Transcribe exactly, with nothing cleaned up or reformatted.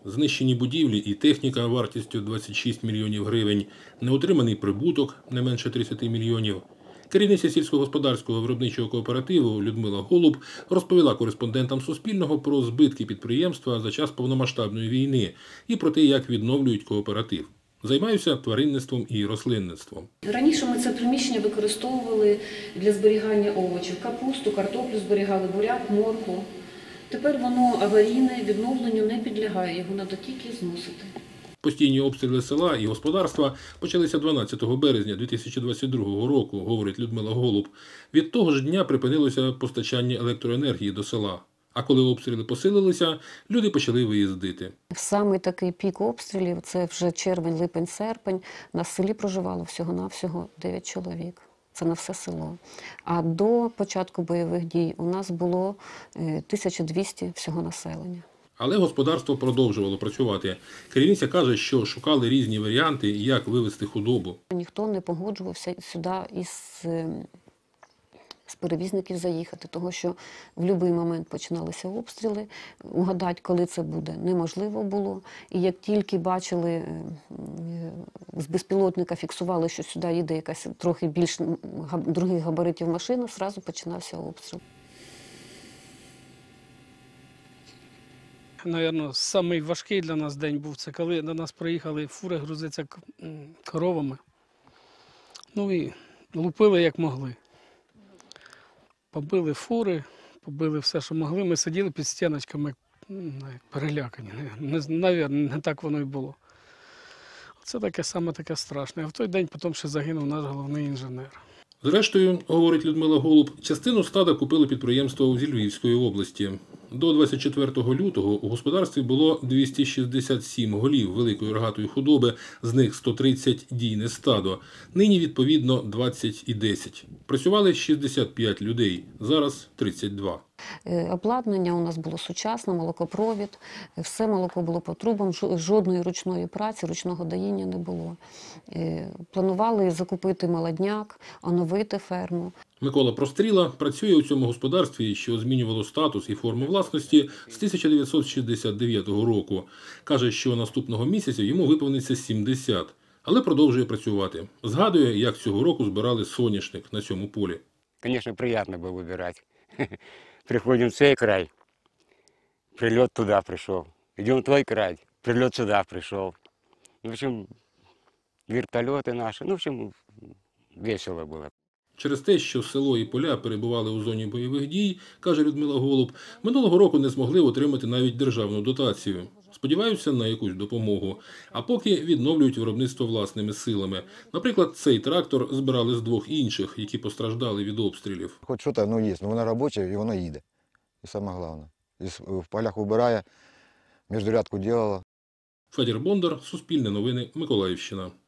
Знищені будівлі і техніка вартістю двадцять шість мільйонів гривень, неотриманий прибуток не менше тридцять мільйонів. Керівниця сільськогосподарського виробничого кооперативу Людмила Голуб розповіла кореспондентам Суспільного про збитки підприємства за час повномасштабної війни і про те, як відновлюють кооператив. Займаюся тваринництвом і рослинництвом. Раніше ми це приміщення використовували для зберігання овочів. Капусту, картоплю зберігали, буряк, моркву. Тепер воно аварійне, відновленню не підлягає, його треба тільки зносити. Постійні обстріли села і господарства почалися дванадцятого березня дві тисячі двадцять другого року, говорить Людмила Голуб. Від того ж дня припинилося постачання електроенергії до села. А коли обстріли посилилися, люди почали виїздити. В самий такий пік обстрілів, це вже червень, липень, серпень, на селі проживало всього-навсього дев'ять чоловік. Це на все село. А до початку бойових дій у нас було тисяча двісті всього населення. Але господарство продовжувало працювати. Керівниця каже, що шукали різні варіанти, як вивезти худобу. Ніхто не погоджувався сюди із, з перевізників заїхати, тому що в будь-який момент починалися обстріли. Угадати, коли це буде, неможливо було. І як тільки бачили, з безпілотника фіксували, що сюди їде якась трохи більш других габаритів машина, одразу починався обстріл. Навірно, самий важкий для нас день був, це коли до нас приїхали фури грузитися коровами. Ну і лупили як могли. Побили фури, побили все, що могли. Ми сиділи під стіночками, перелякані. Навірно, не так воно і було. Це таке саме таке страшне. А в той день потім ще загинув наш головний інженер. Зрештою, говорить Людмила Голуб, частину стада купили підприємство зі Львівської області. До двадцять четвертого лютого у господарстві було двісті шістдесят сім голів великої рогатої худоби, з них сто тридцять – дійне стадо. Нині, відповідно, двадцять і десять. Працювали шістдесят п'ять людей, зараз тридцять два. Обладнання у нас було сучасне, молокопровід, все молоко було по трубам, жодної ручної праці, ручного доїння не було. Планували закупити молодняк, оновити ферму. Микола Простріла працює у цьому господарстві, що змінювало статус і форму власності з тисяча дев'ятсот шістдесят дев'ятого року. Каже, що наступного місяця йому виповниться сімдесят, але продовжує працювати. Згадує, як цього року збирали соняшник на цьому полі. Звісно, приємно було вибирати. Приходимо в цей край, прильот туди прийшов. Йдемо в той край, прильот сюди прийшов. В общем, вертольоти наші, ну, в общем, весело було. Через те, що село і поля перебували у зоні бойових дій, каже Людмила Голуб, минулого року не змогли отримати навіть державну дотацію. Сподіваються на якусь допомогу. А поки відновлюють виробництво власними силами. Наприклад, цей трактор збирали з двох інших, які постраждали від обстрілів. Хоч щось ну, є, але воно робоче і воно їде. І саме головне. І в полях вибирає, міжрядку робила. Федір Бондар, Суспільне новини, Миколаївщина.